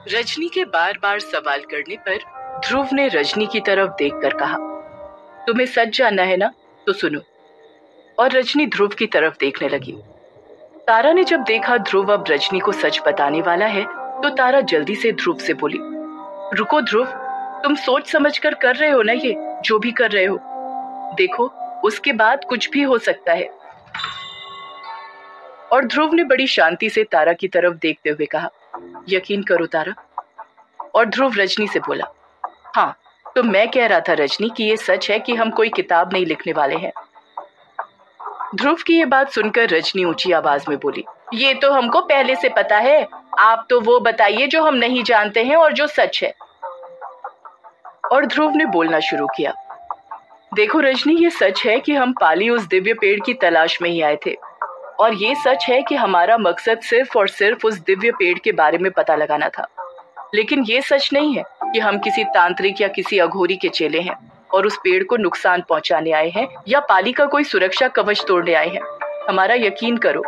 रजनी के बार बार सवाल करने पर ध्रुव ने रजनी की तरफ देखकर कहा, तुम्हें सच जानना है ना, तो सुनो। और रजनी ध्रुव की तरफ देखने लगी। तारा ने जब देखा ध्रुव अब रजनी को सच बताने वाला है, तो तारा जल्दी से ध्रुव से बोली, रुको ध्रुव, तुम सोच समझ कर रहे हो ना, ये जो भी कर रहे हो, देखो उसके बाद कुछ भी हो सकता है। और ध्रुव ने बड़ी शांति से तारा की तरफ देखते हुए कहा, यकीन करो तारा। और ध्रुव रजनी से बोला, हाँ, तो मैं कह रहा था रजनी कि ये सच है कि हम कोई किताब नहीं लिखने वाले हैं। ध्रुव की ये बात सुनकर रजनी ऊंची आवाज में बोली, ये तो हमको पहले से पता है, आप तो वो बताइए जो हम नहीं जानते हैं और जो सच है। और ध्रुव ने बोलना शुरू किया, देखो रजनी, ये सच है कि हम पाली उस दिव्य पेड़ की तलाश में ही आए थे। और ये सच है कि हमारा मकसद सिर्फ और सिर्फ उस दिव्य पेड़ के बारे में पता लगाना था। लेकिन ये सच नहीं है कि हम किसी तांत्रिक या किसी अघोरी के चेले हैं और उस पेड़ को नुकसान पहुंचाने आए हैं या पाली का कोई सुरक्षा कवच तोड़ने आए हैं। हमारा यकीन करो।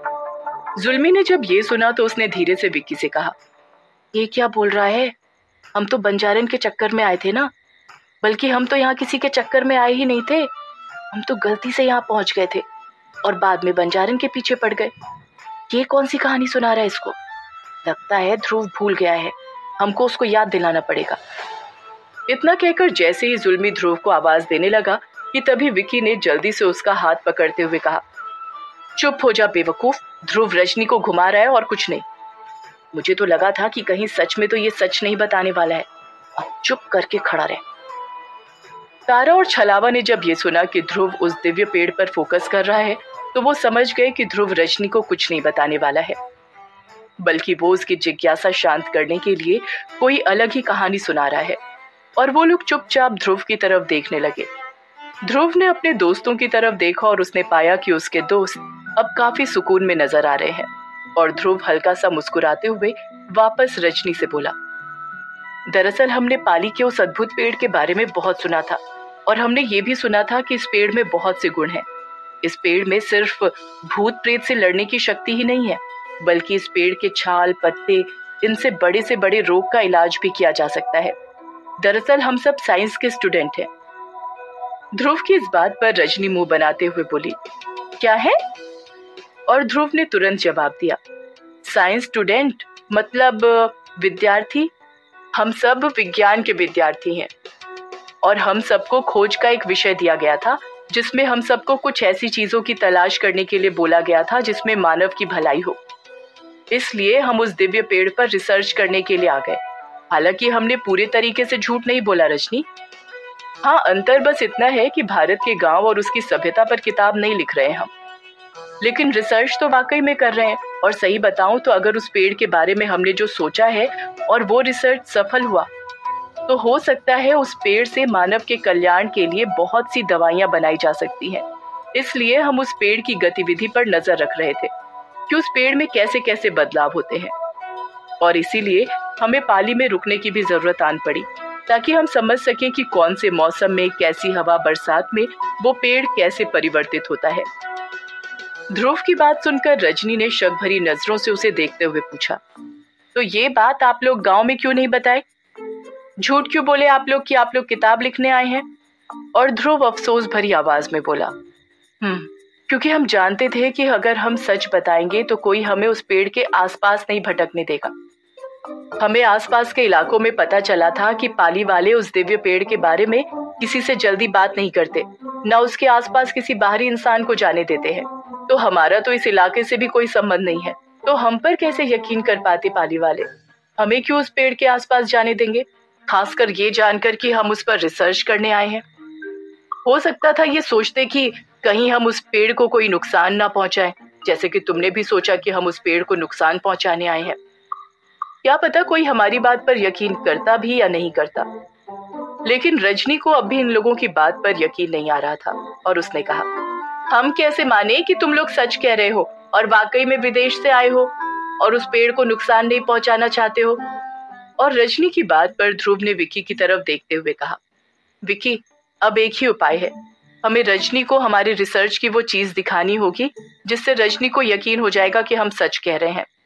जुल्मी ने जब ये सुना तो उसने धीरे से विक्की से कहा, ये क्या बोल रहा है? हम तो बंजारन के चक्कर में आए थे ना, बल्कि हम तो यहाँ किसी के चक्कर में आए ही नहीं थे। हम तो गलती से यहाँ पहुंच गए थे और बाद में बंजारन के पीछे पड़ गए। ये कौन सी कहानी सुना रहा है इसको? लगता है ध्रुव भूल गया है, हमको उसको याद दिलाना पड़ेगा। इतना कहकर जैसे ही जुल्मी ध्रुव को आवाज देने लगा कि तभी विक्की ने जल्दी से उसका हाथ पकड़ते हुए कहा, चुप हो जा बेवकूफ, ध्रुव रजनी को घुमा रहा है और कुछ नहीं। मुझे तो लगा था कि कहीं सच में तो ये सच नहीं बताने वाला है। अब चुप करके खड़ा रहे। तारा और छलावा ने जब ये सुना कि ध्रुव उस दिव्य पेड़ पर फोकस कर रहा है, तो वो समझ गए कि ध्रुव रजनी को कुछ नहीं बताने वाला है, बल्कि वो उसकी जिज्ञासा शांत करने के लिए कोई अलग ही कहानी सुना रहा है। और वो लोग चुपचाप ध्रुव की तरफ देखने लगे। ध्रुव ने अपने दोस्तों की तरफ देखा और उसने पाया कि उसके दोस्त अब काफी सुकून में नजर आ रहे हैं। और ध्रुव हल्का सा मुस्कुराते हुए वापस रजनी से बोला, दरअसल हमने पाली के उस अद्भुत पेड़ के बारे में बहुत सुना था और हमने ये भी सुना था कि इस पेड़ में बहुत से गुण हैं। इस पेड़ में सिर्फ भूत प्रेत से लड़ने की शक्ति ही नहीं है, बल्कि इस पेड़ के छाल, पत्ते, इनसे बड़े से बड़े रोग का इलाज भी किया जा सकता है। दरअसल हम सब साइंस के स्टूडेंट हैं। ध्रुव की इस बात पर रजनी मुंह बनाते हुए बोली, क्या है? और ध्रुव ने तुरंत जवाब दिया, साइंस स्टूडेंट मतलब विद्यार्थी। हम सब विज्ञान के विद्यार्थी हैं और हम सबको खोज का एक विषय दिया गया था, जिसमें हम सबको कुछ ऐसी चीजों की तलाश करने के लिए बोला गया था जिसमें मानव की भलाई हो। इसलिए हम उस दिव्य पेड़ पर रिसर्च करने के लिए आ गए। हालांकि हमने पूरे तरीके से झूठ नहीं बोला रजनी। हाँ, अंतर बस इतना है कि भारत के गांव और उसकी सभ्यता पर किताब नहीं लिख रहे हैं हम, लेकिन रिसर्च तो वाकई में कर रहे हैं। और सही बताऊं तो अगर उस पेड़ के बारे में हमने जो सोचा है और वो रिसर्च सफल हुआ, तो हो सकता है उस पेड़ से मानव के कल्याण के लिए बहुत सी दवाइयां बनाई जा सकती हैं। इसलिए हम उस पेड़ की गतिविधि पर नजर रख रहे थे कि उस पेड़ में कैसे कैसे बदलाव होते हैं। और इसीलिए हमें पाली में रुकने की भी जरूरत आन पड़ी, ताकि हम समझ सकें कि कौन से मौसम में, कैसी हवा, बरसात में वो पेड़ कैसे परिवर्तित होता है। ध्रुव की बात सुनकर रजनी ने शक भरी नजरों से उसे देखते हुए पूछा, तो ये बात आप लोग गांव में क्यों नहीं बताए? झूठ क्यों बोले आप लोग कि आप लोग किताब लिखने आए हैं? और ध्रुव अफसोस भरी आवाज में बोला, क्योंकि हम जानते थे कि अगर हम सच बताएंगे तो कोई हमें उस पेड़ के आसपास नहीं भटकने देगा। हमें आसपास के इलाकों में पता चला था कि पाली वाले उस दिव्य पेड़ के बारे में किसी से जल्दी बात नहीं करते, न उसके आसपास किसी बाहरी इंसान को जाने देते हैं। तो हमारा तो इस इलाके से भी कोई संबंध नहीं है, तो हम पर कैसे यकीन कर पाते पाली वाले? हमें क्यों उस पेड़ के आसपास जाने देंगे, खासकर ये जानकर कि हम उस पर रिसर्च करने आए हैं। हो सकता था ये सोचते कि कहीं हम उस पेड़ को कोई नुकसान ना पहुंचाएं, जैसे कि तुमने भी सोचा कि हम उस पेड़ को नुकसान पहुंचाने आए हैं। क्या पता कोई हमारी बात पर यकीन करता भी या नहीं करता। लेकिन रजनी को अब भी इन लोगों की बात पर यकीन नहीं आ रहा था और उसने कहा, हम कैसे माने कि तुम लोग सच कह रहे हो और वाकई में विदेश से आए हो और उस पेड़ को नुकसान नहीं पहुंचाना चाहते हो? और रजनी की बात पर ध्रुव ने विक्की की तरफ देखते हुए कहा, विक्की, अब एक ही उपाय है। हमें रजनी को हमारे रिसर्च की वो चीज दिखानी होगी जिससे रजनी को यकीन हो जाएगा कि हम सच कह रहे हैं।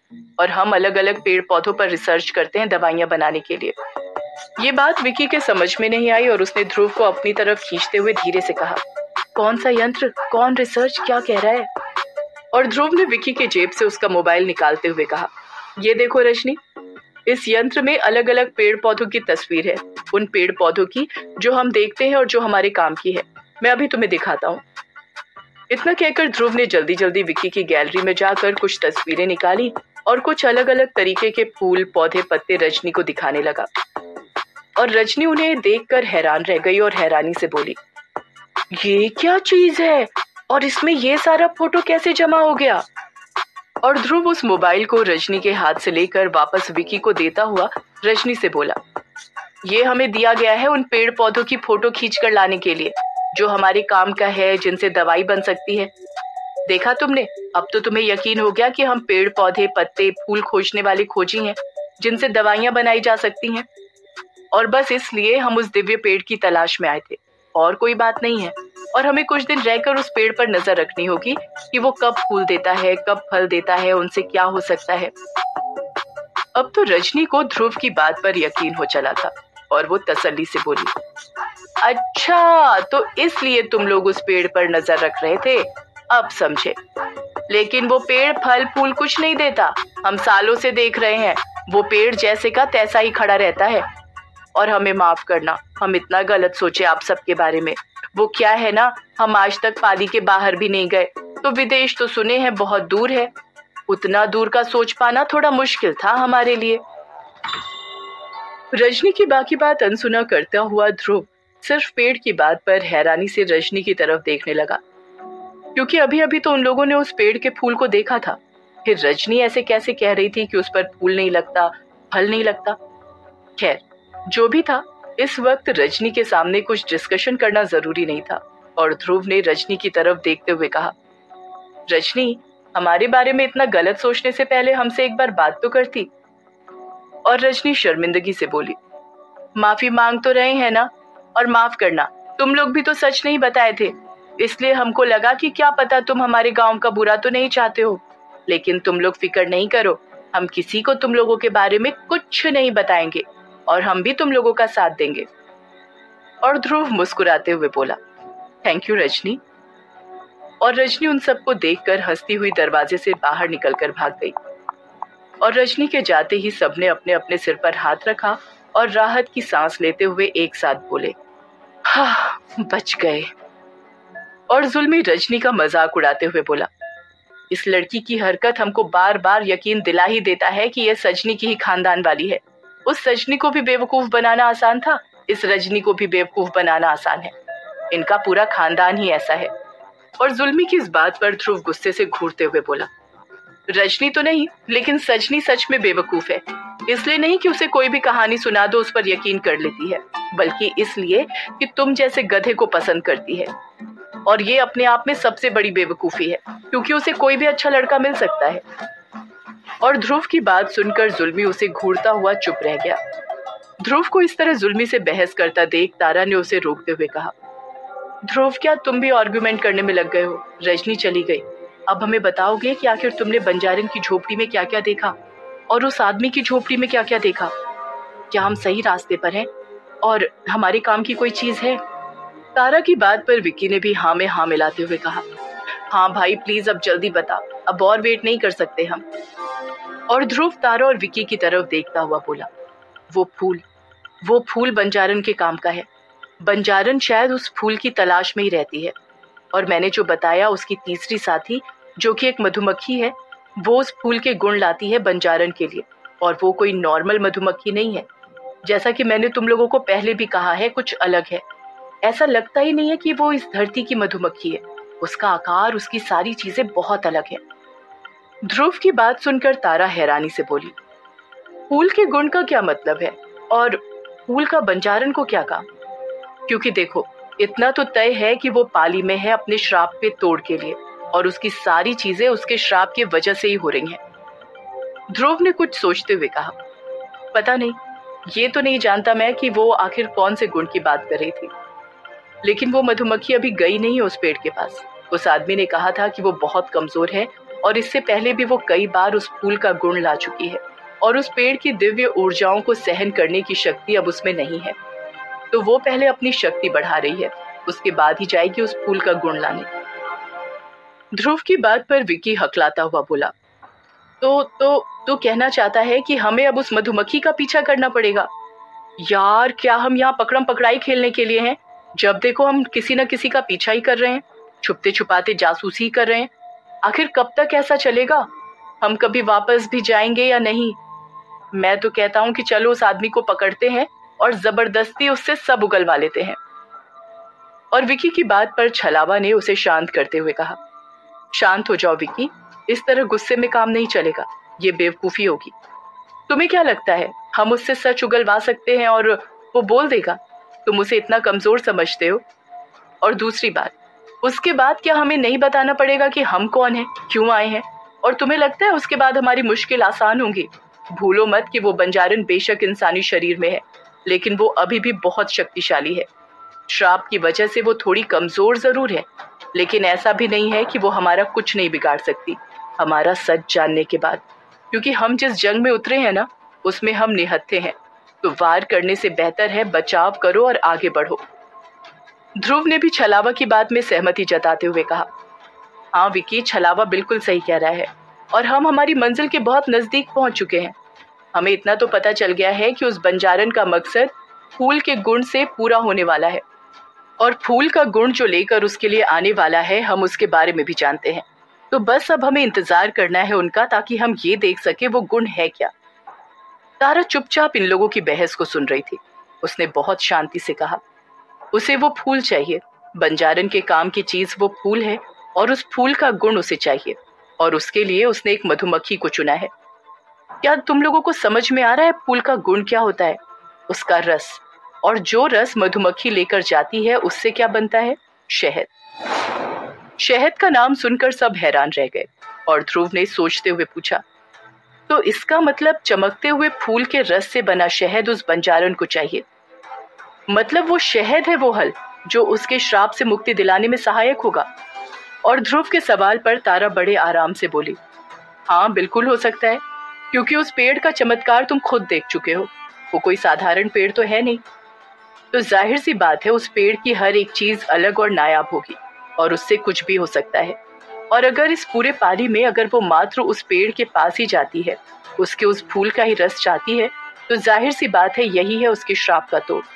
और हम अलग अलग पेड़ पौधों पर रिसर्च करते हैं दवाइयां बनाने के लिए। ये बात विकी के समझ में नहीं आई और उसने ध्रुव को अपनी तरफ खींचते हुए धीरे से कहा, कौन सा यंत्र, कौन रिसर्च, क्या कह रहा है? और ध्रुव ने विकी के जेब से उसका मोबाइल निकालते हुए कहा, ये देखो रजनी, इस यंत्र में अलग अलग पेड़ पौधों की तस्वीर है, उन पेड़ पौधों की जो हम देखते हैं और जो हमारे काम की है। मैं अभी तुम्हें दिखाता हूँ। इतना कहकर ध्रुव ने जल्दी जल्दी विक्की की गैलरी में जाकर कुछ तस्वीरें निकाली और कुछ अलग अलग तरीके के फूल, पौधे, पत्ते रजनी को दिखाने लगा। और रजनी उन्हें देखकर हैरान रह गई और हैरानी से बोली, ये क्या चीज है और इसमें ये सारा फोटो कैसे जमा हो गया? और ध्रुव उस मोबाइल को रजनी के हाथ से लेकर वापस विकी को देता हुआ रजनी से बोला, ये हमें दिया गया है उन पेड़ पौधों की फोटो खींचकर लाने के लिए जो हमारे काम का है, जिनसे दवाई बन सकती है। देखा तुमने, अब तो तुम्हें यकीन हो गया कि हम पेड़ पौधे, पत्ते, फूल खोजने वाले खोजी हैं जिनसे दवाइयां बनाई जा सकती हैं। और बस इसलिए हम उस दिव्य पेड़ की तलाश में आए थे, और कोई बात नहीं है। और हमें कुछ दिन रहकर उस पेड़ पर नजर रखनी होगी कि वो कब फूल देता है, कब फल देता है, उनसे क्या हो सकता है। अब तो रजनी को ध्रुव की बात पर यकीन हो चला था और वो तसल्ली से बोली, अच्छा तो इसलिए तुम लोग उस पेड़ पर नजर रख रहे थे, अब समझे। लेकिन वो पेड़ फल फूल कुछ नहीं देता, हम सालों से देख रहे हैं, वो पेड़ जैसे का तैसा ही खड़ा रहता है। और हमें माफ करना, हम इतना गलत सोचे आप सबके बारे में। वो क्या है ना, हम आज तक पाली के बाहर भी नहीं गए, तो विदेश तो सुने हैं बहुत दूर है, उतना दूर का सोच पाना थोड़ा मुश्किल था हमारे लिए। रजनी की बाकी बात अनसुना करता हुआ ध्रुव सिर्फ पेड़ की बात पर हैरानी से रजनी की तरफ देखने लगा, क्योंकि अभी अभी तो उन लोगों ने उस पेड़ के फूल को देखा था। फिर रजनी ऐसे कैसे कह रही थी कि उस पर फूल नहीं लगता, फल नहीं लगता। खैर, जो भी था, इस वक्त रजनी के सामने कुछ डिस्कशन करना जरूरी नहीं था और ध्रुव ने रजनी की तरफ देखते हुए कहा, रजनी, हमारे बारे में इतना गलत सोचने से पहले हमसे एक बार बात तो करती। और रजनी शर्मिंदगी से बोली, माफी मांग तो रहे हैं ना, और माफ करना, तुम लोग भी तो सच नहीं बताए थे, इसलिए हमको लगा कि क्या पता तुम हमारे गांव का बुरा तो नहीं चाहते हो। लेकिन तुम लोग फिक्र नहीं करो, हम किसी को तुम लोगों के बारे में कुछ नहीं बताएंगे और हम भी तुम लोगों का साथ देंगे। और ध्रुव मुस्कुराते हुए बोला, थैंक यू रजनी। और रजनी उन सबको देखकर हंसती हुई दरवाजे से बाहर निकलकर भाग गई। और रजनी के जाते ही सबने अपने अपने सिर पर हाथ रखा और राहत की सांस लेते हुए एक साथ बोले, हाँ, बच गए। और जुल्मी रजनी का मजाक उड़ाते हुए बोला, इस लड़की की हरकत हमको बार बार यकीन दिला ही देता है कि यह सजनी की ही खानदान वाली है। उस सजनी को भी बेवकूफ बनाना आसान था, इस रजनी को भी बेवकूफ बनाना आसान है। इनका पूरा खानदान ही ऐसा है। और जुल्मी की इस बात पर ध्रुव गुस्से से घूरते हुए बोला, रजनी तो नहीं, लेकिन सजनी सच में बेवकूफ है। इसलिए नहीं कि उसे कोई भी कहानी सुना दो उस पर यकीन कर लेती है, बल्कि इसलिए कि तुम जैसे गधे को पसंद करती है। और ये अपने आप में सबसे बड़ी बेवकूफी है, क्योंकि उसे कोई भी अच्छा लड़का मिल सकता है। और ध्रुव की बात सुनकर जुल्मी उसे घूरता हुआ चुप रह गया। ध्रुव को इस तरह जुल्मी से बहस करता देख तारा ने उसे रोकते हुए कहा, ध्रुव, क्या तुम भी आर्गुमेंट करने में लग गए हो? रजनी चली गई, अब हमें बताओगे कि आखिर तुमने बंजारन की झोपड़ी में क्या क्या देखा और उस आदमी की झोपड़ी में क्या क्या देखा? क्या हम सही रास्ते पर हैं और हमारे काम की कोई चीज है? तारा की बात पर विक्की ने भी हाँ में हाँ मिलाते हुए कहा, हाँ भाई प्लीज अब जल्दी बता, अब और वेट नहीं कर सकते हम। और ध्रुव तारा और विक्की की तरफ देखता हुआ बोला, वो फूल बंजारन के काम का है। बंजारन शायद उस फूल की तलाश में ही रहती है। और मैंने जो बताया, उसकी तीसरी साथी जो कि एक मधुमक्खी है, वो उस फूल के गुण लाती है बंजारन के लिए। और वो कोई नॉर्मल मधुमक्खी नहीं है, जैसा कि मैंने तुम लोगों को पहले भी कहा है, कुछ अलग है। ऐसा लगता ही नहीं है कि वो इस धरती की मधुमक्खी है। उसका आकार, उसकी सारी चीजें बहुत अलग है। ध्रुव की बात सुनकर तारा हैरानी से बोली, फूल के गुण का क्या मतलब है और फूल का बंजारन को क्या काम? क्योंकि देखो, इतना तो तय है कि वो पाली में है अपने श्राप पे तोड़ के लिए, और उसकी सारी चीजें उसके श्राप की वजह से ही हो रही हैं। ध्रुव ने कुछ सोचते हुए कहा, पता नहीं, ये तो नहीं जानता मैं कि वो आखिर कौन से गुण की बात कर रही थी। लेकिन वो मधुमक्खी अभी गई नहीं उस पेड़ के पास। उस आदमी ने कहा था कि वो बहुत कमजोर है और इससे पहले भी वो कई बार उस फूल का गुण ला चुकी है और उस पेड़ की दिव्य ऊर्जाओं को सहन करने की शक्ति अब उसमें नहीं है। तो वो पहले अपनी शक्ति बढ़ा रही है, उसके बाद ही जाएगी उस फूल का गुण लाने। ध्रुव की बात पर विकी हकलाता हुआ बोला, तो कहना चाहता है कि हमें अब उस मधुमक्खी का पीछा करना पड़ेगा? यार, क्या हम यहाँ पकड़म पकड़ाई खेलने के लिए हैं? जब देखो हम किसी न किसी का पीछा ही कर रहे हैं, छुपते छुपाते जासूसी ही कर रहे हैं। आखिर कब तक ऐसा चलेगा? हम कभी वापस भी जाएंगे या नहीं? मैं तो कहता हूँ कि चलो उस आदमी को पकड़ते हैं और जबरदस्ती उससे सब उगलवा लेते हैं। और विकी की बात पर छलावा ने उसे शांत करते हुए कहा, शांत हो जाओ विकी, इस तरह गुस्से में काम नहीं चलेगा, ये बेवकूफी होगी। तुम्हें क्या लगता है हम उससे सच उगलवा सकते हैं और वो बोल देगा? तुम उसे इतना कमजोर समझते हो? और दूसरी बात, उसके बाद क्या हमें नहीं बताना पड़ेगा कि हम कौन हैं, क्यों आए हैं? और तुम्हें लगता है उसके बाद हमारी मुश्किल आसान होंगी? भूलो मत कि वो बंजारन बेशक इंसानी शरीर में है, लेकिन वो अभी भी बहुत शक्तिशाली है। श्राप की वजह से वो थोड़ी कमजोर जरूर है, लेकिन ऐसा भी नहीं है कि वो हमारा कुछ नहीं बिगाड़ सकती, हमारा सच जानने के बाद। क्योंकि हम जिस जंग में उतरे हैं ना, उसमें हम निहत्थे हैं। तो वार करने से बेहतर है बचाव करो और आगे बढ़ो। ध्रुव ने भी छलावा की बात में सहमति जताते हुए कहा, हाँ विकी, छलावा बिल्कुल सही कह रहा है और हम हमारी मंजिल के बहुत नजदीक पहुंच चुके हैं। हमें इतना तो पता चल गया है कि उस बंजारन का मकसद फूल के गुण से पूरा होने वाला है, और फूल का गुण जो लेकर उसके लिए आने वाला है, हम उसके बारे में भी जानते हैं। तो बस अब हमें इंतजार करना है उनका, ताकि हम ये देख सके वो गुण है क्या। तारा चुपचाप इन लोगों की बहस को सुन रही थी। उसने बहुत शांति से कहा, उसे वो फूल चाहिए। बंजारन के काम की चीज वो फूल है और उस फूल का गुण उसे चाहिए, और उसके लिए उसने एक मधुमक्खी को चुना है। क्या तुम लोगों को समझ में आ रहा है फूल का गुण क्या होता है? उसका रस, और जो रस मधुमक्खी लेकर जाती है उससे क्या बनता है? शहद। शहद का नाम सुनकर सब हैरान रह गए और ध्रुव ने सोचते हुए पूछा, तो इसका मतलब चमकते हुए फूल के रस से बना शहद उस बंजारन को चाहिए? मतलब वो शहद है वो हल जो उसके श्राप से मुक्ति दिलाने में सहायक होगा? और ध्रुव के सवाल पर तारा बड़े आराम से बोली, हाँ बिल्कुल हो सकता है, क्योंकि उस पेड़ का चमत्कार तुम खुद देख चुके हो। वो कोई साधारण पेड़ तो है नहीं। तो जाहिर सी बात है उस पेड़ की हर एक चीज अलग और नायाब होगी, और उससे कुछ भी हो सकता है। और अगर इस पूरे पारी में अगर वो मात्र उस पेड़ के पास ही जाती है, उसके उस फूल का ही रस चाहती है, तो जाहिर सी बात है यही है उसके श्राप का तोड़।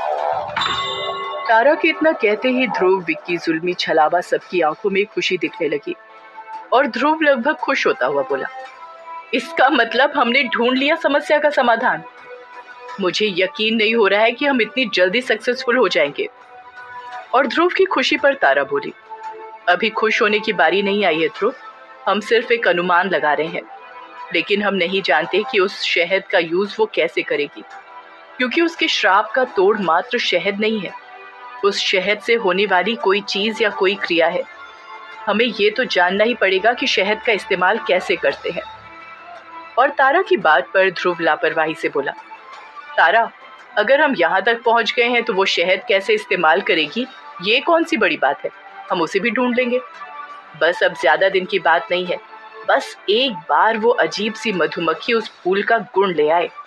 तारा के इतना कहते ही ध्रुव, विक्की, जुल्मी, छलावा सबकी आंखों में खुशी दिखने लगी, और ध्रुव लगभग खुश होता हुआ बोला, इसका मतलब हमने ढूंढ लिया समस्या का समाधान। मुझे यकीन नहीं हो रहा है कि हम इतनी जल्दी सक्सेसफुल हो जाएंगे। और ध्रुव की खुशी पर तारा बोली, अभी खुश होने की बारी नहीं आई है ध्रुव, हम सिर्फ एक अनुमान लगा रहे हैं, लेकिन हम नहीं जानते कि उस शहद का यूज वो कैसे करेगी, क्योंकि उसके श्राप का तोड़ मात्र शहद नहीं है, उस शहद से होने वाली कोई चीज या कोई क्रिया है। हमें ये तो जानना ही पड़ेगा कि शहद का इस्तेमाल कैसे करते हैं। और तारा की बात पर ध्रुव लापरवाही से बोला, तारा, अगर हम यहाँ तक पहुँच गए हैं तो वो शहद कैसे इस्तेमाल करेगी ये कौन सी बड़ी बात है, हम उसे भी ढूंढ लेंगे। बस अब ज्यादा दिन की बात नहीं है, बस एक बार वो अजीब सी मधुमक्खी उस फूल का गुण ले आए